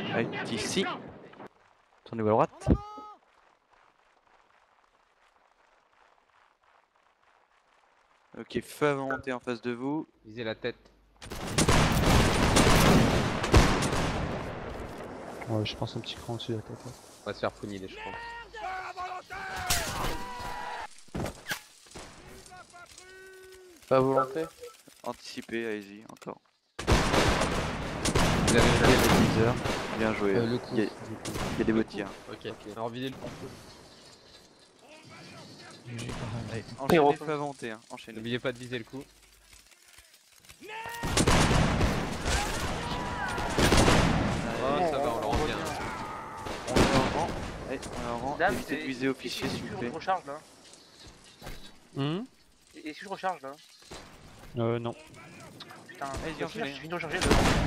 Allez, ici. Tournez-vous à droite. Ok, feu à volonté en face de vous. Visez la tête. Ouais, je pense un petit cran au-dessus de la tête. Ouais. On va se faire fouiner, je pense. Pas volonté. Anticipez, allez-y, encore. Vous avez Allez, le viseur. Bien joué. Le coup. Il y a des beaux tirs. Ok, alors videz le coup. Allez, enchaînez feu à volonté, hein. Enchaînez. N'oubliez pas de viser le coup. Oh, ça va, on le rend bien. On est en rang. Allez, on est en rang. Dame, Évitez de viser officier s'il vous plaît. Je recharge là. Et si je recharge là? Non. Putain, Allez-y, enchaînez. je finis de recharger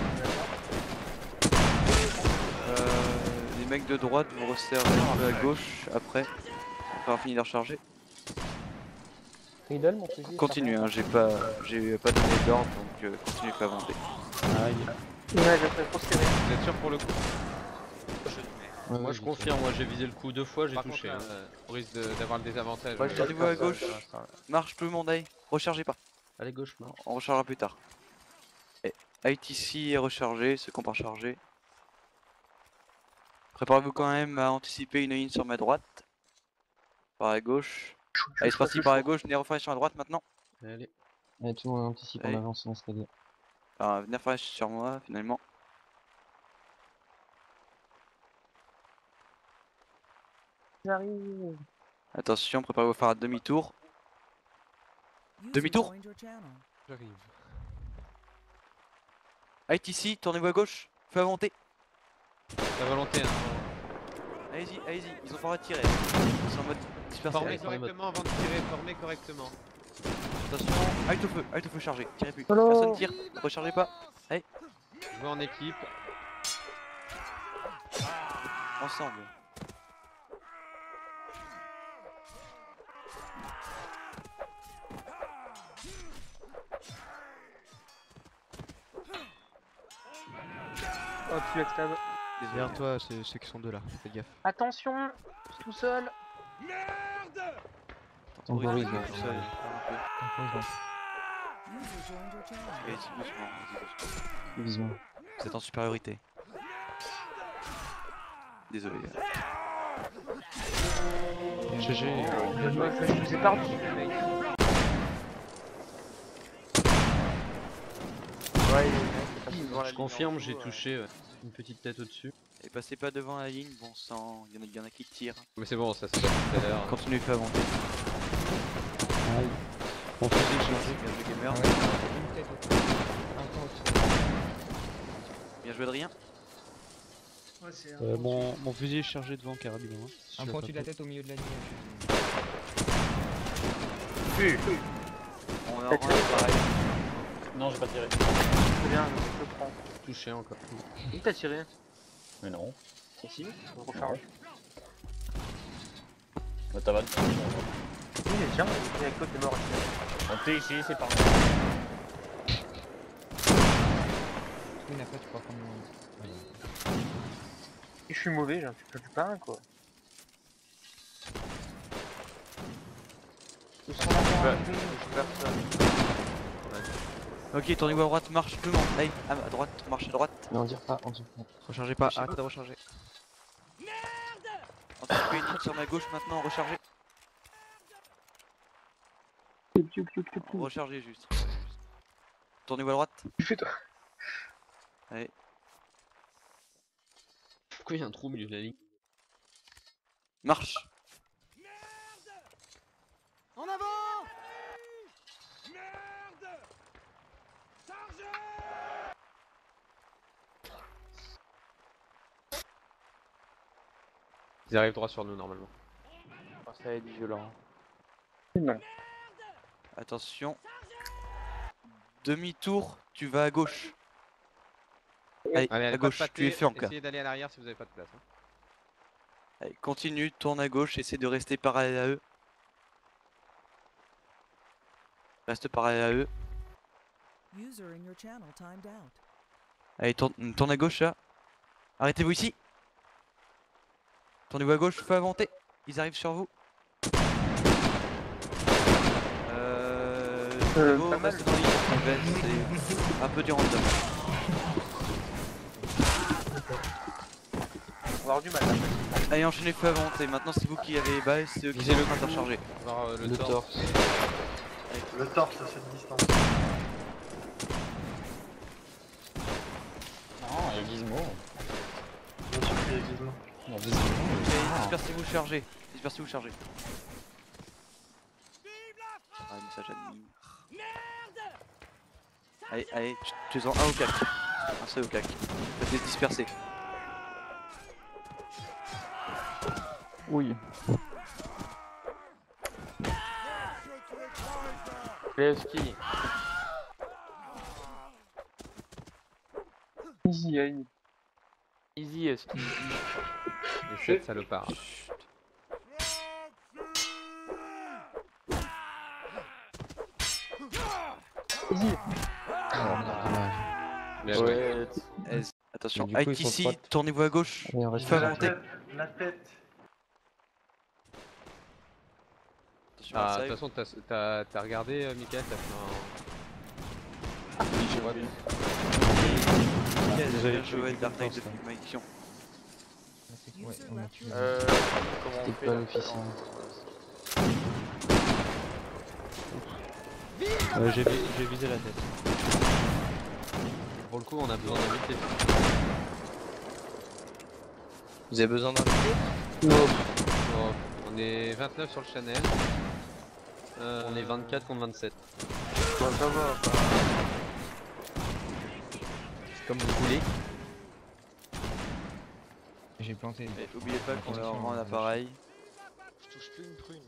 Les mecs de droite, vous resserrez un peu à gauche après. On aura fini de recharger. Riddle, mon fusil. Continue, hein, j'ai pas donné d'ordre donc continue feu à volonté. Aïe. Ouais, je vais trop serré. Vous êtes sûr pour le coup? Moi je confirme, moi j'ai visé le coup 2 fois, j'ai Par touché. contre, on risque d'avoir le désavantage. Ouais, Tournez-vous à gauche. Marche tout le monde, allez. Rechargez pas. Allez gauche, moi. On rechargera plus tard. Height ici et recharger, ceux qu'on pas recharger. Préparez-vous quand même à anticiper une ligne sur ma droite. Par la gauche. Allez, c'est parti par la gauche, venez refaire sur la droite maintenant. Allez. Allez, tout le monde anticipe, on Allez. avance dans l'escalier. Alors, venez refaire sur moi finalement. J'arrive. Attention, préparez-vous à faire un demi-tour. Demi-tour. J'arrive. Height ici, tournez-vous à gauche. Feu à volonté. La volonté, hein. Allez-y, allez-y, ils ont pas retiré. Ils sont en mode dispersé. Formez Allez, correctement avant de tirer, formez correctement. attention, height au feu chargé, tirez plus. Solo. Personne tire, rechargez pas. Allez, Jouez en équipe. ensemble. Oh, tu esclaves. Derrière toi, c'est ceux qui sont deux là, fais gaffe. Attention, tout seul. Temporise, Temporise, tout seul. Allez, doucement, vas-y, doucement. Vision. Vous êtes en supériorité. Désolé. GG. Je vous ai perdu, mec. Ouais, il est passé devant la Je ligne confirme, en j'ai dessous, touché une petite tête au-dessus. Et passez pas devant la ligne, bon sang, il y en a qui tirent. Mais c'est bon, ça s'est passé tout à l'heure. Continuez, feu à volonté. Aïe. Mon fusil chargé. Bien joué, gamer. Bien joué, Adrien. Ouais, c'est Mon fusil est chargé devant carabine. Hein, si Un je l'ai pointu de pas la tête au milieu de la ligne. On est en rang, pareil. Non, j'ai pas tiré. très bien, je le prends. Touché encore. Qui t'a tiré? Mais non. Ici, on recharge. Bah, t'as pas de. Oui, mais tiens, il y a Claude qui est mort ici. Montez ici, c'est par là. Une après, tu pourras prendre mon. Et je suis mauvais, j'en peux plus pas un quoi. Ils sont là, personne. Ok, tournez-vous à droite, marche tout le monde. Allez, à droite, marche à droite. Non, on dire pas, on dire pas. Rechargez pas, arrêtez de recharger. Anticipez une ligne sur ma gauche maintenant, rechargez. Rechargez juste. Tournez-vous à droite. Fais-toi. Allez, Pourquoi il y a un trou au milieu de la ligne? marche. En avant! Ils arrivent droit sur nous normalement. Ça va être violent. Attention. Demi-tour, tu vas à gauche. Allez, Allez, à allez, gauche, tu es fait en cas. Essayez d'aller à l'arrière si vous avez pas de place. Hein. Allez, continue, tourne à gauche, essaie de rester parallèle à eux. Reste parallèle à eux. Allez, tourne à gauche là. Arrêtez-vous ici. Tournez-vous à gauche, feu à volonté. Ils arrivent sur vous. Go, pas mal. restez dans l'île. C'est un peu du random. On va avoir du mal là. Allez, enchaînez feu à volonté. Maintenant, c'est vous qui avez les balles, c'est eux qui sont en train d'intercharger. Voir le Le torse. torse. Le torse à cette distance. Non, il y a Gizmo. Bien sûr qu'il y a Gizmo. Non, Gizmo. Ok, dispersez-vous, chargez. Dispersez-vous, chargez. Ah, message admin. Allez, allez, tu es en un au cac. Un seul au cac. Faites-les se disperser. Oui. Levski. Easy, allez. Easy, Eski. Les 7 salopards. Easy. Bien joué. Ouais. Attention, Mais du coup, ils sont ITC, trois. tournez-vous à gauche. Allez, on reste Feu à La volonté. tête. La tête. Attention, Ah, à de ça. toute façon, t'as regardé, Mickaël, t'as fait un. Oui, j'ai raté. Bien J'avais joué, tué Dark Knight quelqu'un, depuis ma action. Ouais, on a tué. Comment on C'était fait pas là l'officiel. J'ai visé la tête. Pour le coup, on a besoin d'inviter. Vous avez besoin d'un Bon, on est 29 sur le channel. On est 24 contre 27. Bah, ça va. Comme vous voulez. J'ai planté. Et oubliez pas qu'on leur Attention, rend hein, l'appareil. Je touche plus une prune.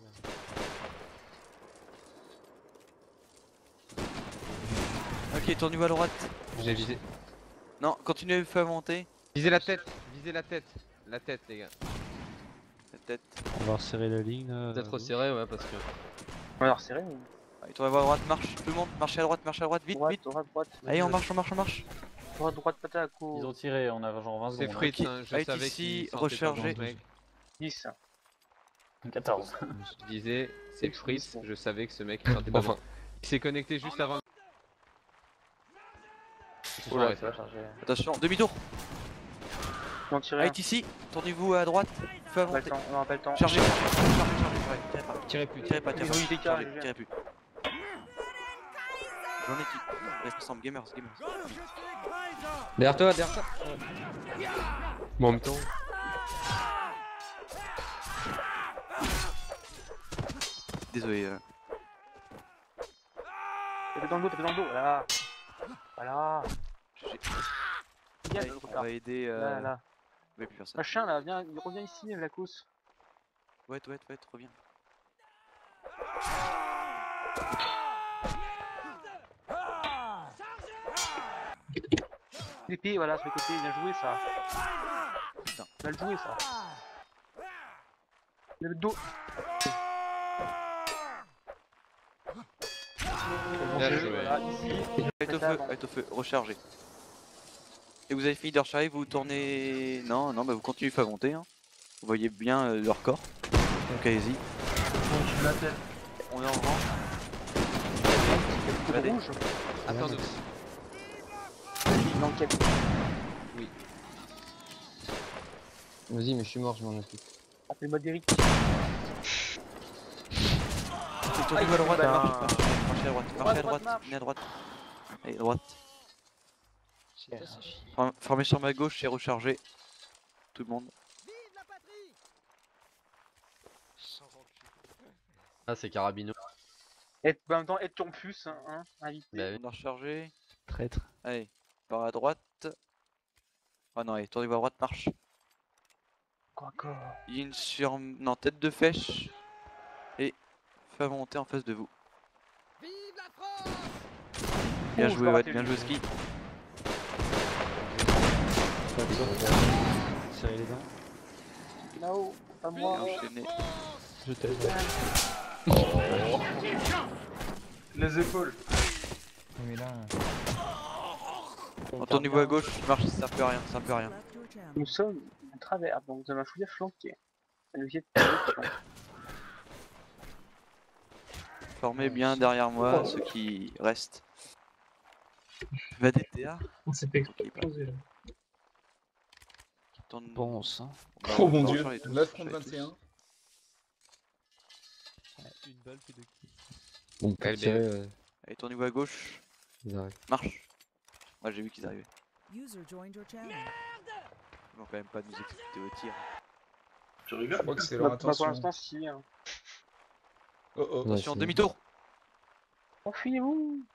Ok, tournez-vous à droite. J'ai visé. Non, continuez le feu à monter. Visez la tête. Visez la tête. La tête, les gars. La tête. On va resserrer la ligne. Peut-être resserré, ouais, parce que. On va leur serrer. Allez, tournez-vous à droite, marche. Tout le monde, marchez à droite, vite, Droite, vite. droite, droite. Allez, on marche, on marche, on marche. Droite, droite, patate, Ils ont coup. tiré, on a genre 20 C'est secondes. Fritz, Ok. hein, je ITC, savais qu'il sentait rechargez. pas bon, mec. 10. 14. Je disais, c'est Fritz, je savais que ce mec il sentait pas bon. Il s'est connecté juste avant. Ils se sont Oula, arrêtés. ça va charger. Attention, demi-tour. On tire rien. ITC, tournez-vous à droite, feu à On n'a pas le monter. temps, on n'a pas le temps. Chargez, tirez pas. Tirez plus. Tirez pas, Oui, des cas, chargez, je viens. tirez plus. J'en ai qui. Reste ensemble, gamers. Derrière toi, derrière toi. Bon, en même temps. Désolé. T'es dans le dos, t'es dans le dos. Voilà. Voilà. Viens, Allez, l'autre on part. va aider. Là, là. Ouais, plus personne. Machin là, viens, reviens ici, la cause. Ouais, reviens. L'épée, voilà, sur le côté, bien joué ça. Putain. Mal joué ça. Il y a le dos. Bien joué. Voilà, ici. Arrête au feu, rechargez. Et vous avez fini de recharger, vous tournez. Non, bah vous continuez à monter. Hein. Vous voyez bien leur corps. Donc allez-y. Je la tête. On est en rang. C'est Allez. rouge. Attends-nous. Une enquête. Vas-y, mais je suis mort, je m'en occupe. Appelle-moi Derrick. Et tournez-vous à droite, putain. marchez à droite. Marchez à droite, marche. venez à droite. Allez, droite. Formez sur ma gauche et rechargez. Tout le monde. Ah, c'est Carabino. Et en même temps, aide ton puce, hein, invité. Bah oui. On a rechargé. Traître. Allez, par à droite. Ah non, allez, tournez-vous à droite, marche. Quoi encore. Ligne sur. Non, tête de flèche. Et fais monter en face de vous. Bien Oh, joué, je l'ai Watt, raté, bien lui. joué, Ski. Serrer les dents. Là-haut, pas Bien moi. enchaîné. Je t'aide. Les épaules. Mais là. Tournez-vous à gauche, marche, ça peut rien, Nous sommes à travers, donc nous avons un fouillé flanqué. Un levier de Formez bien derrière moi ceux qui restent. Va DTA. On s'est fait exploser là. Bon sang. Oh mon dieu, 9 contre 21. Une balle puis deux kills. Bon, pour tirer, Allez, tournez-vous à gauche. ils arrivent. Marche. Moi j'ai vu qu'ils arrivaient. User joined your channel. Ils vont quand même pas nous exécuter au tir. Tu rigoles? Je crois que c'est Bah, leur pour intention. l'instant, si. Hein. Oh oh. Ouais, Attention, c'est- demi-tour. Enfuyez-vous.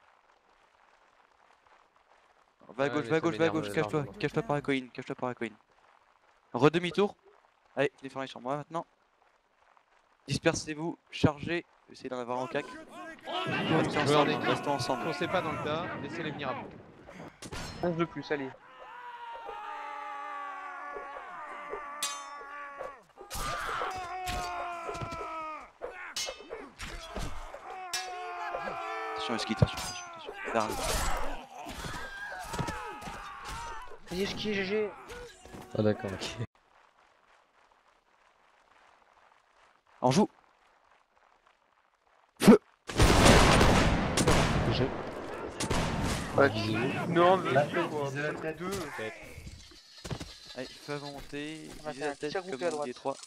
Va à Ouais, gauche, mais va à ça gauche, va à m'énerve, gauche, cache-toi, largement. cache-toi par la colline, cache-toi par la colline. Redemi-tour. Allez, déferlez sur moi maintenant. Dispersez-vous, chargez, essayez d'en avoir en cac. Restez ensemble, équipe. restons ensemble. Foncez pas dans le tas, laissez-les venir à bout. 11 de plus, allez. Attention, esquive, attention. Derrière. Vas-y, ski, GG. Ah d'accord, ok. En joue. J'ai. Non, mais Là, je vois. visez la tête. Deux. Allez, feu à volonté, On va visez faire la un tête tir comme groupé à on dit droite. les trois.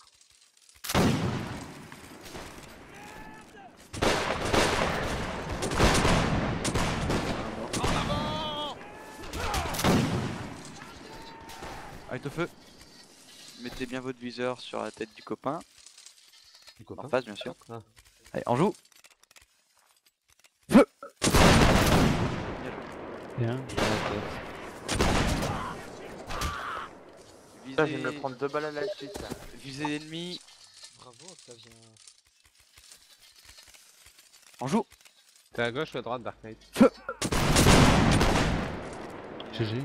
Allez, au feu. Mettez bien votre viseur sur la tête du copain. En face, bien sûr. Ah. Allez, en joue. Feu. Bien joué. Bien. Putain, je viens de me prendre 2 balles à la suite. Là. Visez l'ennemi. Bravo Octavien. En joue. T'es à gauche ou à droite, Dark Knight? GG.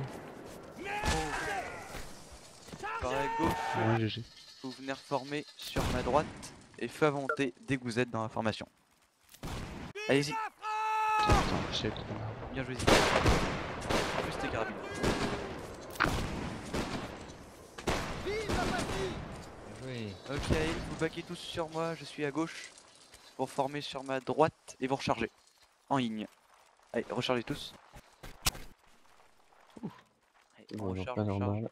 Par la gauche, Ouais, GG. vous venez reformer sur ma droite et feu à volonté dès que vous êtes dans la formation. Allez-y, Putain, j'ai trop. bien joué. Juste tes carabines. Oui. Ok, vous baquez tous sur moi, je suis à gauche. Vous reformez sur ma droite et vous rechargez. En ligne. Allez, rechargez tous. Allez, on Bon, alors recharge, pas on recharge. normal.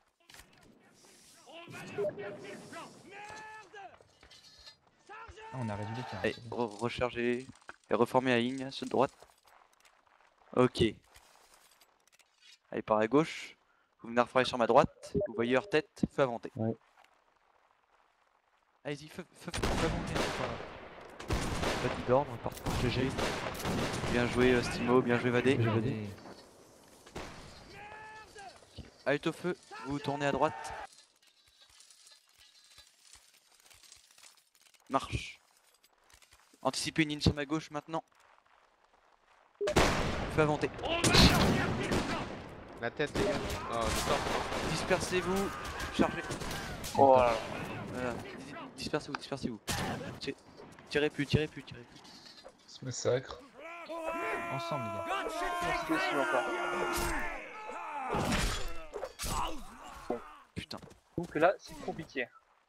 Ah, on a réduit les tirs. Allez, rechargez et reformez à ligne, ceux de droite. Ok. Allez, par la gauche. Vous venez reformer sur ma droite. Vous voyez leur tête, feu à volonté. Ouais. Allez-y, feu à volonté. Pas dit d'ordre, par contre, GG. Bien joué Stimo, bien joué Vadé. Allez. Allez au feu, vous tournez à droite. Marche. Anticipez une ligne sur ma gauche maintenant. Feu à volonté. La tête, les gars. Oh, je sors. Dispersez-vous, chargez. Oh là là. Voilà. Dispersez-vous. Tirez plus. Ce massacre. Ensemble, les gars. Merci aussi encore. Putain. Donc là, c'est compliqué.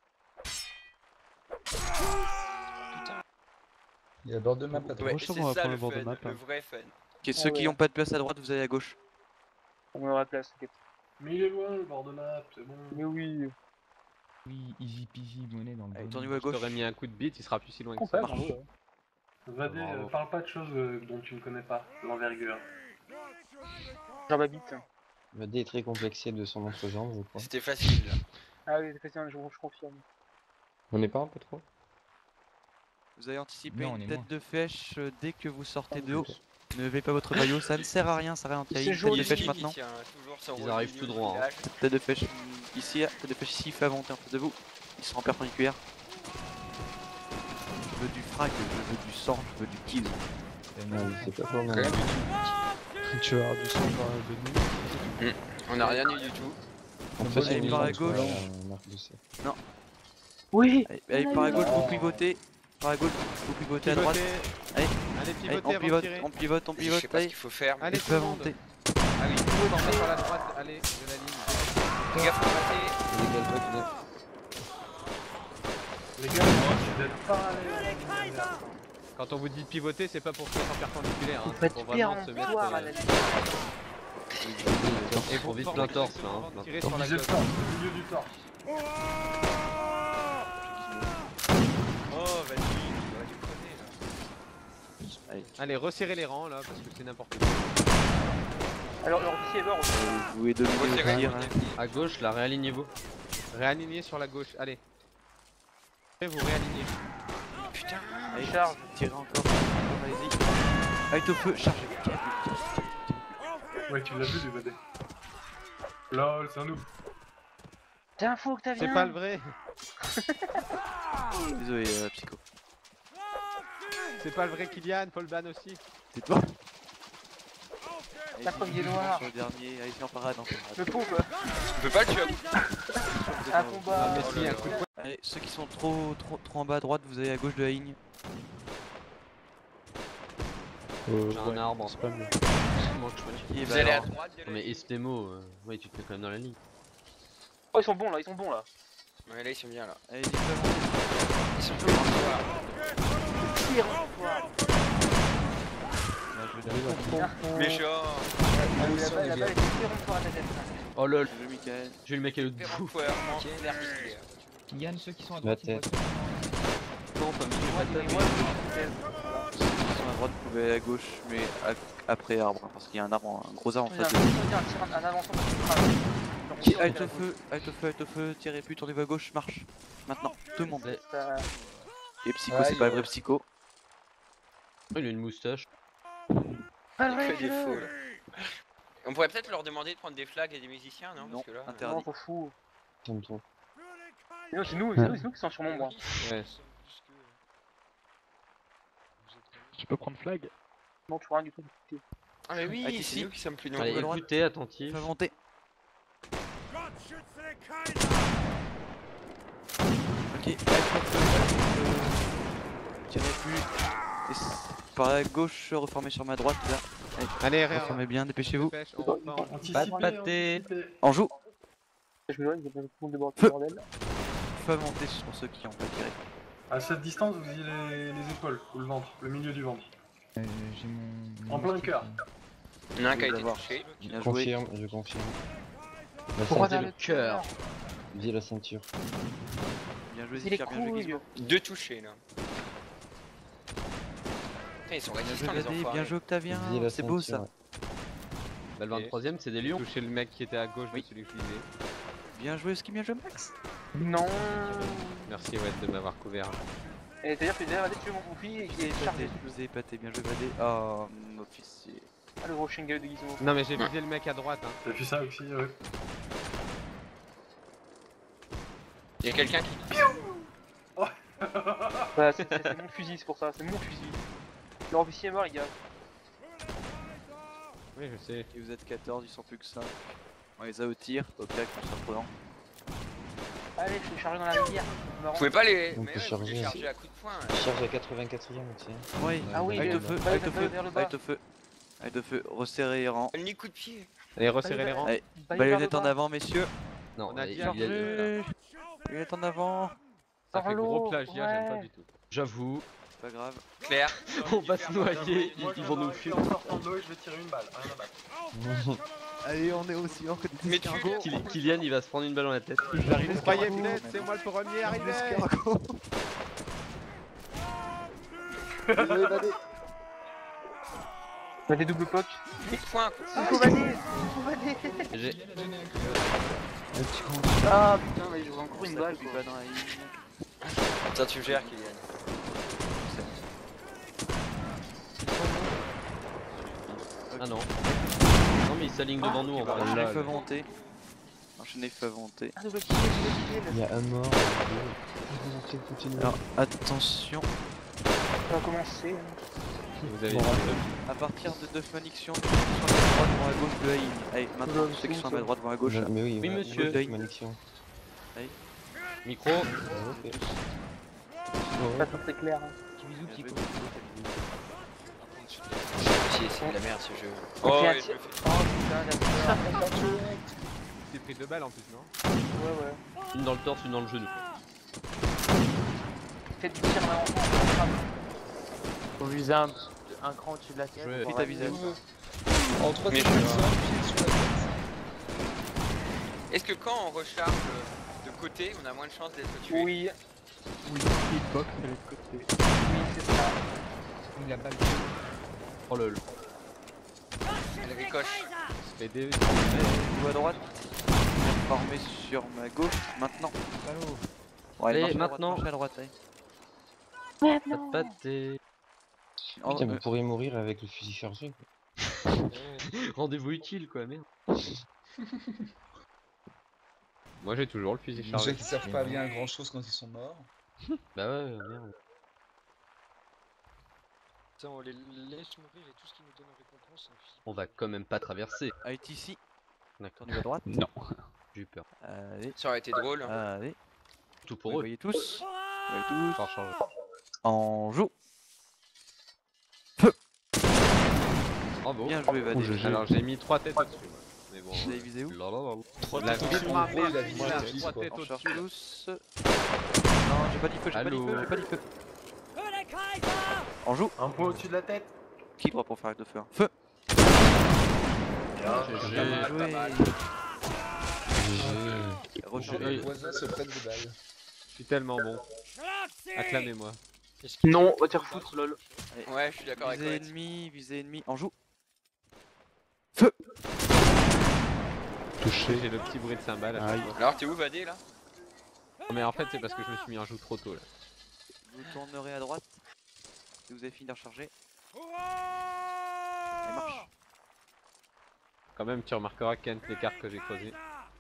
Il y a bord de map à droite. Franchement, on va prendre le bord de map. Hein. vrai fun. Ok, ceux qui n'ont pas de place à droite, vous allez à gauche. On aura de place, t'inquiète. Mais il est loin le bord de map, c'est bon. Mais oui. Oui, easy peasy, monnaie dans le Allez, bon. tournez-vous à Je gauche. t'aurais mis un coup de bite, il sera plus si loin que On ça. fait, bravo. Vadé, Bravo. parle pas de choses dont tu ne connais pas, l'envergure. Genre ma bite. Vadé est très complexé de son entre-jambe, je crois. C'était facile là. Ah oui, Christian, je confirme. On n'est pas un peu trop? Vous avez anticipé Non, on une est tête moins. de fêche dès que vous sortez de haut. Ne levez pas votre maillot, ça ne sert à rien, ça ralentit. C'est Tête de joli, fêche maintenant. Ils arrivent tout droit, hein. Tête de fêche ici, tête de fêche ici, feu à volonté en face de vous. Ils sont en perpendiculaire. Je veux du frag, je veux du sang, je veux du kill. C'est pas fort, non. Rien du tout. Tu vas avoir du sang par de nous. On a rien eu du tout. On peut aller par la gauche. Oui. Allez, par la gauche, vous pivotez. Par la gauche, vous pivotez à droite. Allez, Allez, allez, pivotez on avant de pivote, tirer. on pivote, on Je sais pivote. pas ce Allez, qu'il faut faire. Mais... Allez, feu à tout le monde. volonté. Ah oui, formez sur la droite, allez, de la ligne. Fais gaffe, on va rater. Les gars, je vais pas aller. Quand on vous dit de pivoter, c'est pas pour se mettre en perpendiculaire, hein, Faut c'est être pour hyper vraiment en se mettre. poire à la limite. Et Pour vite plein torse là. Hein, plein tirer torse. sur la Visez le gauche. torse, le milieu du torse. Oh, vas-y, tu vas déconner là. Allez, Allez, resserrez les rangs là, parce que c'est n'importe quoi. Alors, leur officier est mort aussi. vous pouvez donner Moi, le c'est tir. rien. Hein. À gauche, là, réalignez-vous. Réalignez sur la gauche, allez. Et vous réalignez. Putain. Allez, Charge. tirez encore. Allez-y. Avec au feu, chargez. Ouais, tu l'as vu, les vadés. Lol, c'est un noob. T'es un fou que t'as C'est bien. pas le vrai. Désolé, Psycho. C'est pas le vrai Kylian, Paul Ban aussi. C'est toi. La première noire. Sur le dernier, allez-y en parade. Le pauvre. Tu peux pas le tuer. Un combat. mais Oh si, là un là. coup de poing. Allez, ceux qui sont trop en bas à droite, vous allez à gauche de la ligne. J'ai un arbre. C'est pas mieux. Qui Vous allez à droite de la Mais ligne. Estemo, ouais, tu te mets quand même dans la ligne. Oh, ils sont bons là, ils sont bons là. Ouais, là ils sont bien là. Allez-y, fais Ils sont peu en soir. Tire en poire. Méchant. La balle était tire en poire à ta tête. Oh lol, Je Michael. j'ai eu le mec à l'autre Super bout. poire. Verticulaire. Yann, ceux qui sont à Ma droite, ils tête. voient Non, pas mieux. Moi, dis-moi, Ceux qui sont à droite, vous pouvez aller à gauche, mais après arbre, hein, parce qu'il y a un arbre, un gros arbre en face de vous. un avançant parce que crame. Qui halte au feu, halte au feu, halte au feu, tirez plus, tournez-vous à gauche, marche. Maintenant, tout le monde. Ça- Et Psycho, c'est pas le vrai Psycho. Oh, il a une moustache. Pas Il vrai, fait des fais-le. faux là. On pourrait peut-être leur demander de prendre des flags et des musiciens, non? Non, Parce que là. Non, interdit. on s'en fout. Ça me trompe. Non, c'est nous qui sommes sur mon bras. Ouais. Je peux prendre flag? Non, tu vois rien du tout. Ah, mais oui, Ah, c'est ici. nous qui sommes plus Allez, nombreux. droite. écoutez, attentif. Fais monter. Ok, halte au feu, tirez plus. Et par la gauche, reformez sur ma droite, là. Allez, Reformez bien, dépêchez-vous. dépêche, on repart. Anticipez, Pas de pâté. anticipez. En joue, Je me donne, il y a pas de monde de bord Feu. bordel. feu monter pour ceux qui ont pas tiré. À cette distance, vous visez les épaules ou le ventre, le milieu du ventre. J'ai mon. En plein cœur. Il y en a un qui a Vous été l'avoir. touché. Bien joué. Confirme, je confirme. La Pourquoi ceinture, t'as le cœur. cœur? Visez la ceinture. Bien joué, C'est les Zephyr, bien joué, couilles. Gizmo. Deux touchés là. Putain, ils sont Bien joué, résistants les Vadé, enfoirés. bien joué, Octavien. Visez la C'est beau ça. ceinture. Bah, le 23ème, c'est des lions. Toucher le mec qui était à gauche de Oui. celui que je visais. Bien joué, ski, bien joué, Max. Non. Merci ouais de m'avoir couvert. Et c'est-à-dire que derrière, tu veux mon conflit et qui est chargé. Je vous ai épaté, bien joué, Vadé. Oh, mon officier. Ah, le gros Shingal de Gizmo. Non mais j'ai visé le mec à droite hein. T'as vu ça aussi, ouais. Il y a quelqu'un qui. Bah, c'est mon fusil, c'est pour ça, c'est mon fusil. Leur officier est mort, les gars. Oui je sais. Et vous êtes 14, ils sont plus que 5. On les a au tir, au clac, en surprenant. Allez, je suis chargé dans la rivière. Vous pouvez pas les. On Mais peut ouais, vous les charger. charger à coups de poing. là. Charge à 84ème aussi. Oui, Ah oui, halte le- au feu, bah, halte au bah, feu, vers le bas. halte au feu. Halte au feu, resserrez les rangs. Ni coup de pied. Allez resserrez les rangs. Allez, Balayez vers le baïonnette en bas. avant, messieurs. Non, On a il dit a- Chargez. Baïonnette en avant. Ça fait Parlo, gros plagiat, j'aime pas ouais. du tout. J'avoue, Pas grave. Claire. on va se noyer, Moi, ils vont nous fuir. En sortant de l'eau, je vais tirer une balle. Rien à battre. Allez, on est aussi en côté Mais tu. Kylian, il va se prendre une balle dans la tête. Vous croyez peut-être, c'est moi le premier arrivé. On a des doubles pocs. Coup de poing. Il faut valer. Il faut valer. J'ai- Ah putain, mais j'aurais encore une balle. Puis Quoi. pas dans la ligne. Ça tu gères, Kylian. Ah non. Non mais il s'aligne devant nous en vrai. Enchaînez feu monter. Enchaînez feu monter. Ah, double kill, double Il kill. y a un mort. Alors, attention. Ça va commencer. Vous avez À partir de 9 malédictions, ceux qui sont à ma droite vont à gauche de la ligne. Allez, maintenant, ceux qui sont à ma droite vont à gauche. Mais oui, Oui, voilà. monsieur. Gauche, malédiction. Allez. Micro. Ok. Ça c'est clair. Hein. Petit bisou, Bien petit joué. C'est de la merde ce jeu. Oh, Oh, et et puis, je me fais. Oh putain, la t'es pris 2 balles en plus non? Ouais, ouais. Une dans le torse, une dans le genou. Faites du tir maintenant. Faut viser un cran au-dessus de la tête. Ouais. Vite à viser. En 3 Mais pied je- sur la tête. Est-ce que quand on recharge de côté, on a moins de chances d'être tué? Oui, Oui, hitbox de l'autre côté. oui, c'est ça. Il a pas le Oh lol. Elle ricoche. PD. Vous à droite. Formé sur ma gauche. Maintenant. ballot. Bon, allez, Allez, marchez maintenant. à droite. Allez. Pas de pâté. Oh, Putain, vous pourriez mourir avec le fusil chargé. Quoi. Rendez-vous utile quoi, merde. Moi j'ai toujours le fusil Les chargé. gens qui servent pas bien à grand chose quand ils sont morts. Bah ouais, merde. Putain, on les laisse mourir et tout ce qui nous donne en récompense, c'est un fusil. On va quand même pas traverser. ITC. D'accord. Tournez à droite. Non. J'ai eu peur. Allez. Ça aurait été drôle. Allez. Tout Vous pour eux. voyez tous. Vous voyez tous. Faut recharger. En joue. Bravo. Bien joué, Vadé. GG. Alors j'ai mis 3 têtes au-dessus. moi. Mais bon. Vous avez visé où? Lalalala. La têtes ville au-dessus. m'a En gros, il a mis visé la la piste, 3 quoi. têtes On cherche au-dessus. tous. Non, j'ai pas dit feu, j'ai pas dit Allô. feu, j'ai pas dit feu. En joue. Un point au-dessus de la tête. Qui droit pour faire avec de feu? Feu. Bien. Bien joué. Les Rechargez. voisins se prennent des balles. Je suis tellement bon. Acclamez-moi. Non, va te faire foutre, lol. Ouais, je suis d'accord avec Visée toi. ennemi, visée ennemi. En joue. Touché. J'ai le petit bruit de cymbale. à chaque fois. Alors, t'es où, Vadé là? Mais en fait c'est parce que je me suis mis un joue trop tôt là. Vous tournerez à droite. Si vous avez fini de recharger. Allez, marche. Quand même tu remarqueras Kent l'écart que j'ai creusé.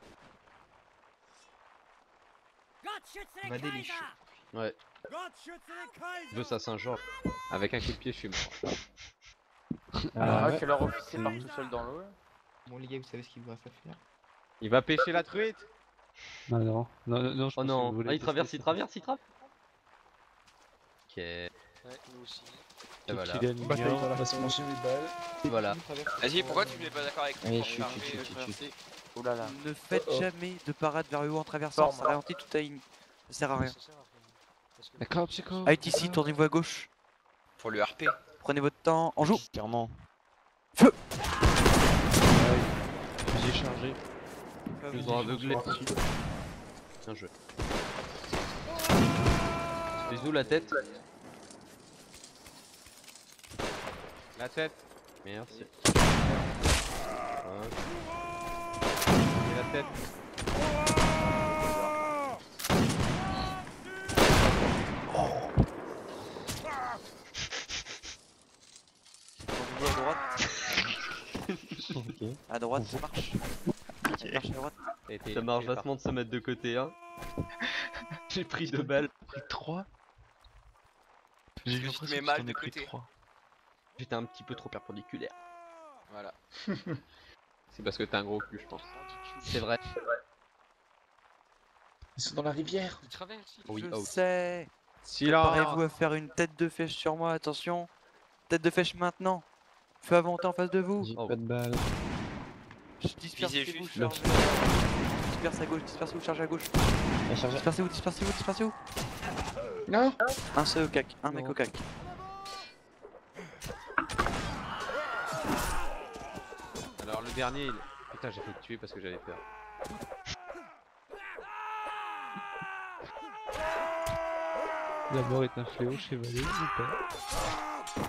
Va déliche. Ouais. Je veux ça Saint-Georges. Avec un coup de pied je suis mort. Ah, que leur officier part tout seul dans l'eau. Bon les gars, vous savez ce qu'il vous reste à faire. Il va pêcher la truite. non, non, non, non, non, je Oh pense que non. vous voulez Ah, il tester traverse, ça. il traverse, il traverse. Ok. Et Ouais, nous aussi. voilà. Qu'il Bah, ignore. on va se manger les balles. Voilà. Vas-y, pourquoi tu n'es pas d'accord avec Allez, moi? chut, chut, chut, chut. Oh là là. Ne faites Oh, oh. jamais de parade vers le haut en traversant. Forme. Ça ralentit toute ta ligne. Ça sert à rien. Ça sert à rien. Parce que- D'accord, psycho. ITC, tournez-vous à gauche. Pour le RP. Prenez votre temps. En joue. Clairement. Fusil chargé. Ils nous ont aveuglés. Bien joué. Bisous la tête. La tête. Merci. Et la tête. Tournez-vous à droite. Ok. À droite, ça marche. Marche à droite. Ça marche vachement de se mettre de côté, hein. J'ai pris 2 balles. Pris 3. que J'ai tu te l'impression mets que mal t'en de ai pris côté. 3. J'étais un petit peu trop perpendiculaire. Voilà. C'est parce que t'as un gros cul je pense. C'est vrai. Ils sont dans la rivière. Il traverse, il Oui, Je out. sais. Silence. Préparez-vous à faire une tête de flèche sur moi, attention. Tête de flèche maintenant. Feu avanté en face de vous. J'ai Oh. pas de balles. Dispersez-vous, juste. chargez. Disperse à gauche, dispersez-vous, chargez à gauche. Ah, chargé. Dispersez-vous, dispersez-vous, dispersez-vous. Non. Un seul au cac, un mec Non. au cac. Alors le dernier il... Putain j'ai fait le tuer parce que j'avais peur. La mort est un fléau chez Valé ou pas?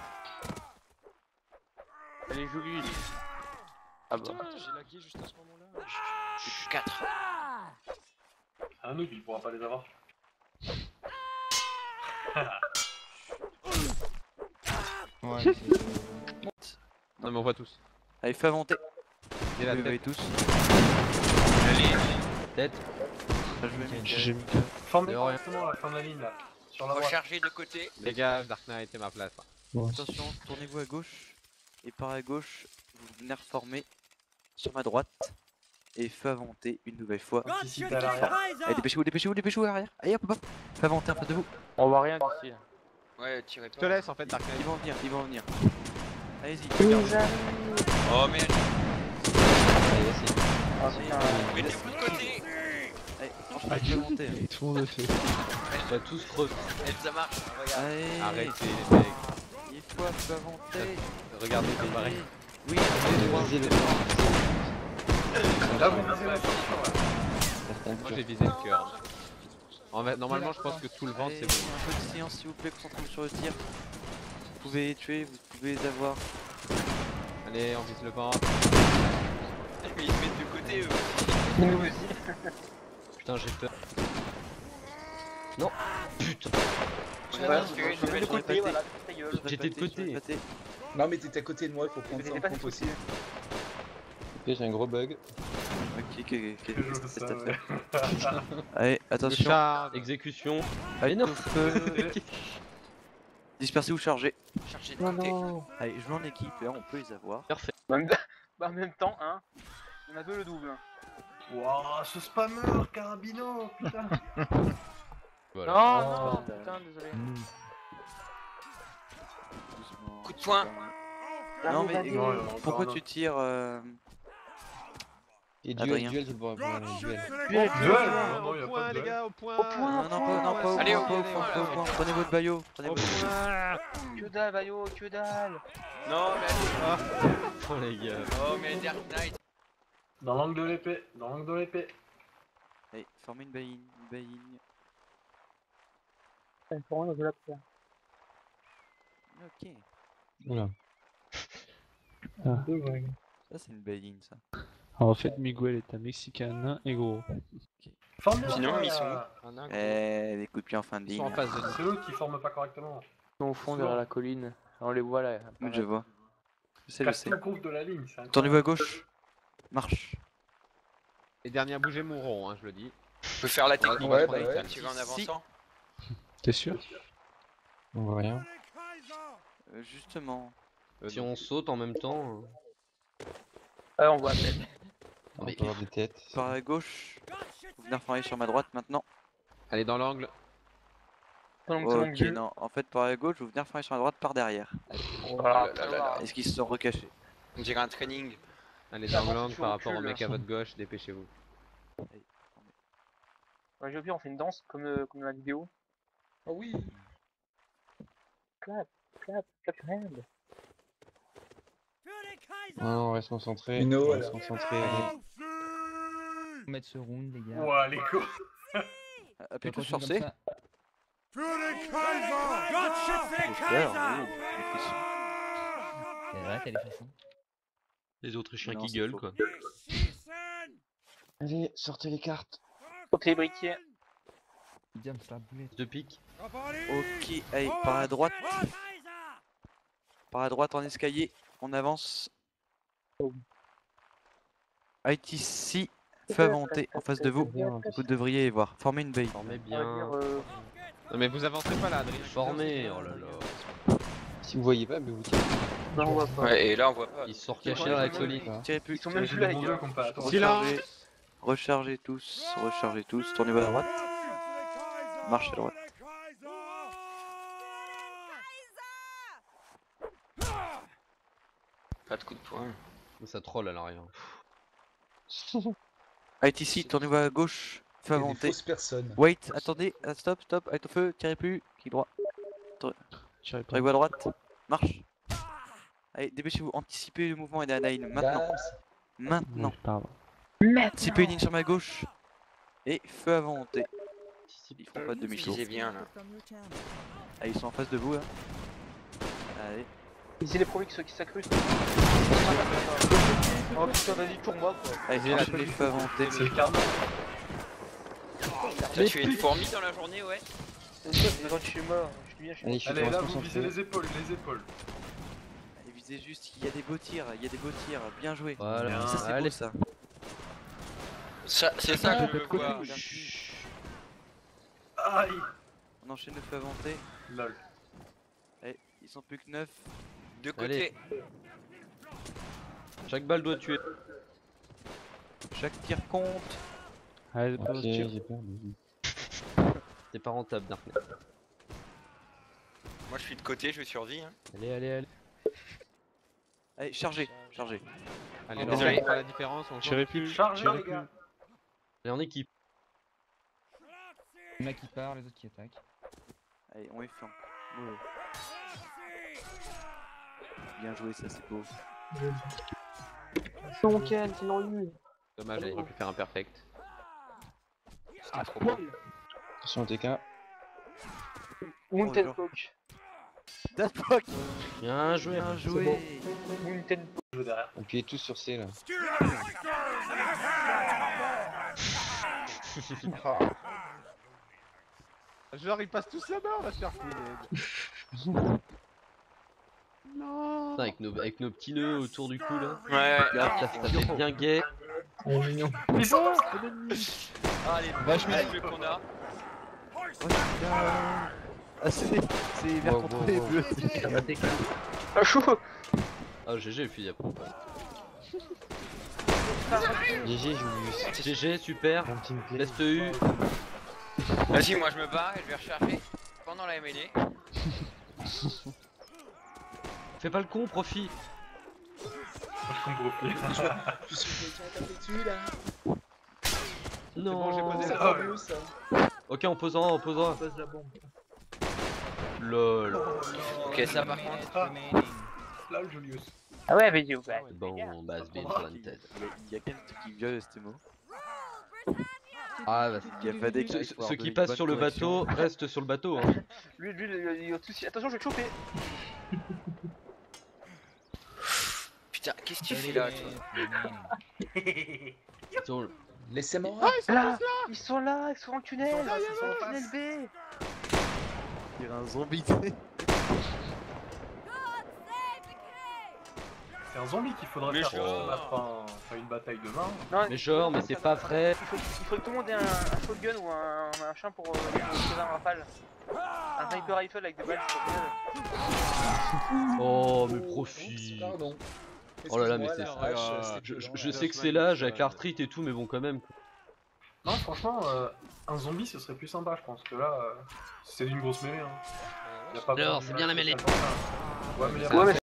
Elle est jolie. Ah bah. Putain, j'ai lagué juste à ce moment-là. J'ai plus 4. Un noob, il pourra pas les avoir. Ouais, Non mais on voit tous. Allez, feu avanté. Et la Vous voyez tête. tous. Tête. Je vais mettre- J'ai mis Formez De rien. correctement à la fin de la ligne là. Sur la droite. Recharger de côté. Dégage, Dark Knight est ma place. Attention, tournez-vous à gauche. Et par à gauche, vous venez reformer sur ma droite. Et feu avanté une nouvelle fois. Anticipe à l'arrière. Allez, dépêchez-vous, dépêchez-vous, dépêchez-vous arrière. Allez, hop, hop, hop. Feu avanté en face de vous. On voit rien d'ici. là. Ouais, tirez Je te pas. laisse en fait Dark Ils Knight. vont venir, ils vont venir. Allez-y. Oh merde. Allez, c'est. Ah putain. Mettez-vous de côté. Allez, Ah, feu inventé. Et tout le monde le fait. On va tous crever. Et ça marche, regarde. Allez. Arrêtez les mecs. Il faut feu inventé. Regardez comme pareil. Oui, Visez le Là, vous visez la ceinture, là. Moi j'ai visé le cœur. Normalement je pense que tout le ventre Allez, c'est bon. un peu de silence s'il vous plaît, concentrez-vous sur le tir. Vous pouvez les tuer, vous pouvez les avoir. Allez, on vise le ventre. Mais ils se mettent de côté eux. Nous aussi. Putain, j'ai peur. Putain. On a fait une nouvelle De côté, pâté. voilà, ta gueule. J'étais de côté. Non, mais t'étais à côté de moi, il faut Mais prendre ça t'étais en pas compte de aussi. côté. Ok, j'ai un gros bug. Ok, Je veux ça, c'est à ouais. faire. Allez, attention. Charge. Exécution. Allez, non. feu. Dispersez ou chargez. Chargé de côté. Allez, jouez en équipe, là on peut les avoir. Parfait. Bah, en même temps, hein, on a deux le double. Wouah, ce spammeur, Carabino, putain. Voilà. Non, non, putain, désolé. Doucement. Coup de poing. Non, mais Non, il y en a encore pourquoi un tu autre. tires Et Adrien. duel, c'est pour un duel. Duel, non, non, Au il y a point pas de les duel. gars, au point. Non, non, pas au Allez, point, au pas au point, point, pas au là. point. Prenez votre baillot, prenez Au votre point. Que dalle, Bayo, que dalle. Non, mais Oh les gars. oh, mais Dark Knight. Dans l'angle de l'épée, dans l'angle de l'épée. Allez, formez une baïne, une baïne. Ça me fait rien, je la pierre. Ok, Oula. ça c'est une baïne ça. Alors, en fait, Miguel est un Mexicain nain et gros. Forme Sinon, ils sont Un nain, Les coups de pied en fin de Ils sont en ligne. face de nous. C'est eux qui forment pas correctement. Ils sont au fond derrière la colline. On les voit là. Je vois. Je sais, je Casse sais. la courbe de la ligne, c'est Tournez-vous à gauche. Marche. Les derniers à bouger mourront, hein, je le dis. Je peux faire la technique. Ouais, on bah va ouais. tirer en avançant. T'es sûr? On voit rien. Justement. Si on saute en même temps. Ah, on voit à peine. On peut avoir des têtes. Par à gauche. Vous venez reformer sur ma droite maintenant. Allez dans l'angle. Ok, non. En fait, par à gauche, vous venez reformer sur ma droite par derrière. Voilà, Oh là là là. Est-ce qu'ils se sont recachés? On dirait un training. Allez Ça dans avance l'angle sur par le rapport au cul, mec là. à votre gauche, dépêchez-vous. Ouais, j'ai oublié, on fait une danse comme dans la vidéo. Ah oui. Clap, clap, clap your hand. Non, on reste concentré. Une eau, On reste alors. concentré. Allez. Mettre ce round, les gars. Ouah, les coups. Appuyez tous Continue sur comme C. ça. C'est vrai, t'as les frissons. Les Autrichiens Non, qui c'est gueulent faux. quoi. Allez, sortez les cartes. Sauter les briquets. Diam, c'est la boulette. Deux piques. Ok, allez, par à droite. Par à droite en escalier. On avance. ITC, feu inventé en face de vous. Vous devriez les voir. Formez une baille. Formez On va bien. dire, Non mais vous avancez pas là, Adrien. Formé, oh là là. Si vous voyez pas, mais vous tirez. non, on voit pas. Ouais, et là on voit pas. Ils se sont recachés dans la colline. Tirez plus. Ils sont même J'ai plus des là, les bons gars. jeux qu'on peut attendre. Rechargez. Rechargez tous. Rechargez tous. Tournez-vous à droite. Marchez à droite. Pas de coup de poing. Ça troll à l'arrière. ITC, tournez-vous à gauche. Il Feu y a des inventé. fausses personnes. Wait, attendez. Stop, stop. Arrête au feu. Tirez plus. Clic droit. Tirez pas. Tournez-vous à droite. Marche. Allez, dépêchez-vous. Anticipez le mouvement et la line. Maintenant. Bams. Maintenant. Ouais, pardon. Anticipez une ligne sur ma gauche. Et feu inventé. Ils feront pas de demi-tour. Visez bien là. Ah, ils sont en face de vous là. Allez. Visez les premiers qui s'incrustent. Oh putain, vas-y, tourne-moi quoi. Allez, lâchez les feux inventés. C'est le carnage. T'as tué une fourmi dans la journée, ouais. C'est ça, c'est quand je suis mort. Je suis bien chez moi. Allez, je suis Allez, là, concentré. vous visez les épaules, les épaules. Allez, visez juste. Il y a des beaux tirs. Il y a des beaux tirs. Bien joué. Voilà. Ça, c'est Allez. beau ça. C'est ça que je veux voir. Aïe. On enchaîne le feu inventé. Lol. Allez, ils sont plus que 9. De côté. Chaque balle doit tuer. Chaque tir compte. Allez, Ok, pas tir. j'ai perdu. C'est pas rentable, Darknet. Moi je suis de côté, je survis. Hein. Allez, allez, allez. Allez, chargez. Chargez. Allez, Oh, désolé, désolé. pas la différence, on change. Tirez plus. Chargez, Tirez les plus. gars. Allez en équipe. Il y en a qui part, les autres qui attaquent. Allez, on est flanc. Oh. Bien joué, ça c'est beau. Non, Ken, sinon lui. Dommage, j'aurais pu faire un perfect. Ah, trop bon. Attention TK. Mountain Poke. Deathpoke. Bien joué. Bien joué. Mountain Poke. Appuyez tous sur C là. Genre, ils passent tous là-bas, on va se faire fouiller. Non. Putain, avec nos petits nœuds autour du cou là. Ouais, Ça fait bien gay. Oh, mignon. Allez, Vache le jeu qu'on a. Ah, c'est vert Wow, contre wow, les wow. bleus. Ah, chaud. Ah, GG le fusil à pompe. GG Julius. GG, super. Bon team play. Leste U. Vas-y, moi je me barre et je vais recharger pendant la mêlée. Fais pas le con, profit. Je suis quelqu'un à taper dessus là. Non. bon, j'ai posé C'est la pas bombe. mieux ça. Ok, en posant. LOL. Ok, ça par contre. Là, le Julius. Ah ouais, vidéo. Ouais. Bon, bah, c'est bien planted. Il y a quelqu'un qui viole ce mot. Ah, bah, Il y a Fadek qui ceux qui passent sur le bateau restent sur le bateau. Hein. Lui, il y a tout de suite. Attention, je vais te choper. Putain, qu'est-ce que tu fais là, toi Sur- Laissez-moi. Là, ils sont là, ils sont dans le tunnel. Ils sont dans le tunnel B. Il y a un zombie. C'est un zombie qu'il faudrait Mais faire genre. pour mettre enfin, une bataille demain. Non, Mais genre, mais c'est pas vrai. Il faut que tout le monde ait un shotgun ou un machin pour tirer un rafale. Un sniper rifle avec des balles sur le tunnel. Oh, mais Oups, profit. pardon. Oh là là, mais Excuse-moi, c'est la hache, ça. c'était dedans, Je là. sais que c'est l'âge avec l'arthrite et tout, mais bon, quand même. Non, franchement, un zombie ce serait plus sympa, je pense que là, c'est d'une grosse mêlée. Hein. Y a pas Alors, besoin de c'est bien la mêlée. Ouais, mais y a Ouais, mais